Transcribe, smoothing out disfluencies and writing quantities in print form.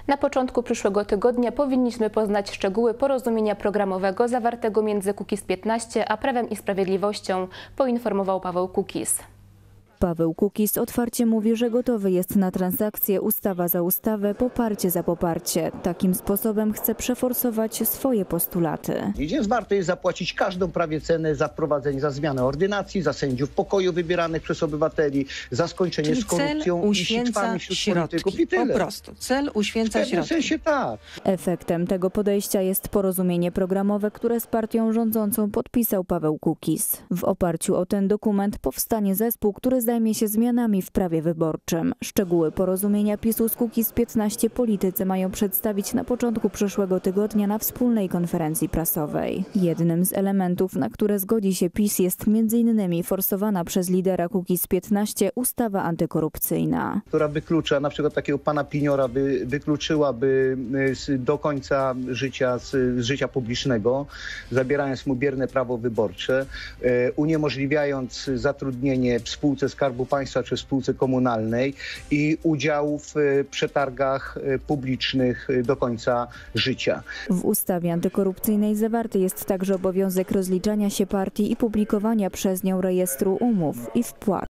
Na początku przyszłego tygodnia powinniśmy poznać szczegóły porozumienia programowego zawartego między Kukiz15 a Prawem i Sprawiedliwością, poinformował Paweł Kukiz. Paweł Kukiz otwarcie mówi, że gotowy jest na transakcję ustawa za ustawę, poparcie za poparcie. Takim sposobem chce przeforsować swoje postulaty. Więc warto jest zapłacić każdą prawie cenę za wprowadzenie, za zmianę ordynacji, za sędziów pokoju wybieranych przez obywateli, za skończenie Czyli z korupcją cel i sitwami wśród polityków i po tyle. prostu. Cel uświęca W pewnym środki. sensie tak. Efektem tego podejścia jest porozumienie programowe, które z partią rządzącą podpisał Paweł Kukiz. W oparciu o ten dokument powstanie zespół, który zajmie się zmianami w prawie wyborczym. Szczegóły porozumienia PiS-u z Kukiz15 politycy mają przedstawić na początku przyszłego tygodnia na wspólnej konferencji prasowej. Jednym z elementów, na które zgodzi się PiS, jest m.in. forsowana przez lidera Kukiz15 ustawa antykorupcyjna, Która wyklucza, na przykład takiego pana Piniora wykluczyłaby do końca życia z życia publicznego, zabierając mu bierne prawo wyborcze, uniemożliwiając zatrudnienie w spółce Skarbu Państwa czy w spółce komunalnej i udział w przetargach publicznych do końca życia. W ustawie antykorupcyjnej zawarty jest także obowiązek rozliczania się partii i publikowania przez nią rejestru umów i wpłat.